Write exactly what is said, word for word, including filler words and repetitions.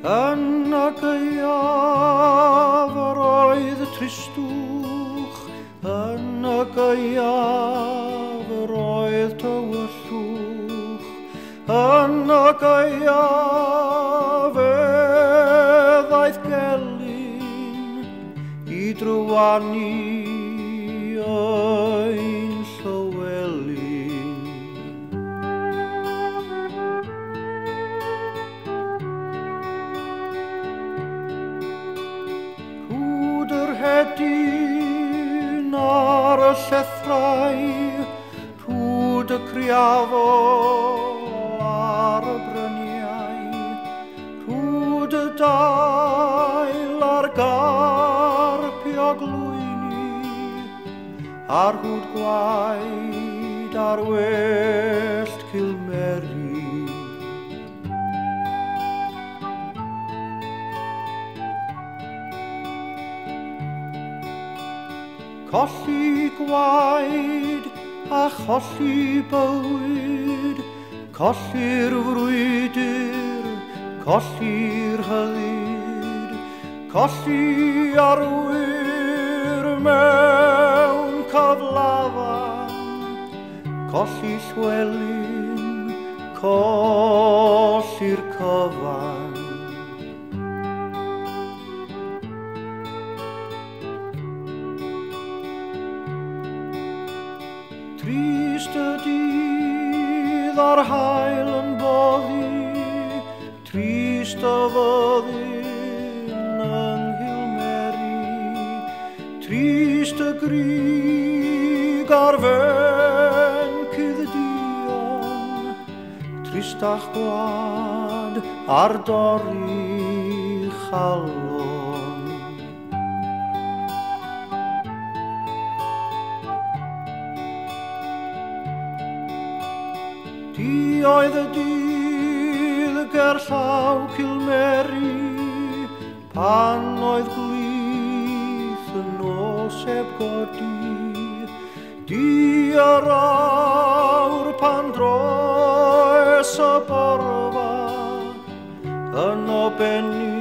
Yn y gaeaf yr oedd y tristwch, yn y gaeaf yr oedd tywyllwch, yn y gaeaf eddaeth gelyn i drwanu ein Llywelyn. Cwd yr hedyn ar y llethrau, cwd y criafo ar y bryniau, cwd y dail ar garpio glwyni, a'r hwd gwaed ar wellt Cilmeri. Colli gwaed a cholli bywyd, colli'r frwydr, colli'r hyddid, colli arwyr mewn cyflafan, colli Llywelyn, colli'r cyfan. Trist y dydd ar hael yn boddi, trist y fyddin yng Cilmeri, trist y grig ar fen Cyddion, tristach gwad ar dorri chalon. Di oedd y dydd ger llaw Cilmeri, pan oedd glith yn nos heb godi. Di yr awr pan droes y borfa yn o benni